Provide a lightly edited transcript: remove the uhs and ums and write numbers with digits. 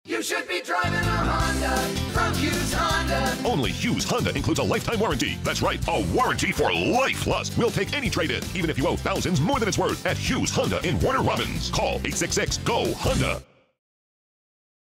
You should be driving a Honda from Hughes Honda. Only Hughes Honda includes a lifetime warranty. That's right, a warranty for life. Plus, we'll take any trade-in, even if you owe thousands more than it's worth, at Hughes Honda in Warner Robins. Call 866-GO-HONDA.